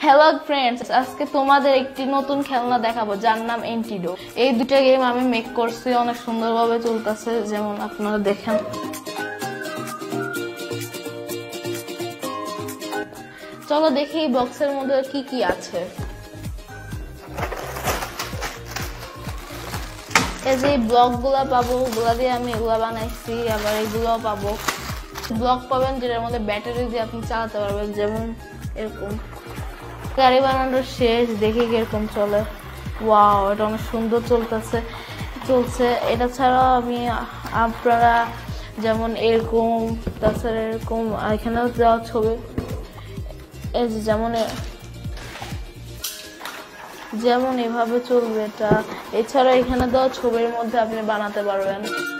Hello friends, আজকে তোমাদের একটি নতুন খেলনা দেখাবো যার নাম অ্যান্টি-ডো। এই দুটো গেম আমি মেক করছি, অনেক সুন্দরভাবে চলতেছে, যেমন আপনারা দেখেন। চলো দেখি বক্সের মধ্যে কি কি আছে। এই যে ব্লক গুলা পাবো, ওগুলা দিয়ে আমি এগুলা বানাইছি। আবার এগুলো পাবো, ব্লক পাবেন যেটার মধ্যে ব্যাটারি দিয়ে আপনি চালাতে পারবেন, যেমন এরকম। গাড়ি বানানোর শেষ, দেখি কিরকম চলে। ওয়াও, এটা অনেক সুন্দর চলছে। এটা ছাড়াও আমি আপনারা যেমন এরকম, তাছাড়া এরকম এখানেও দেওয়া ছবি, এই যে যেমন এভাবে চলবে এটা। এছাড়া এখানে দেওয়া ছবির মধ্যে আপনি বানাতে পারবেন।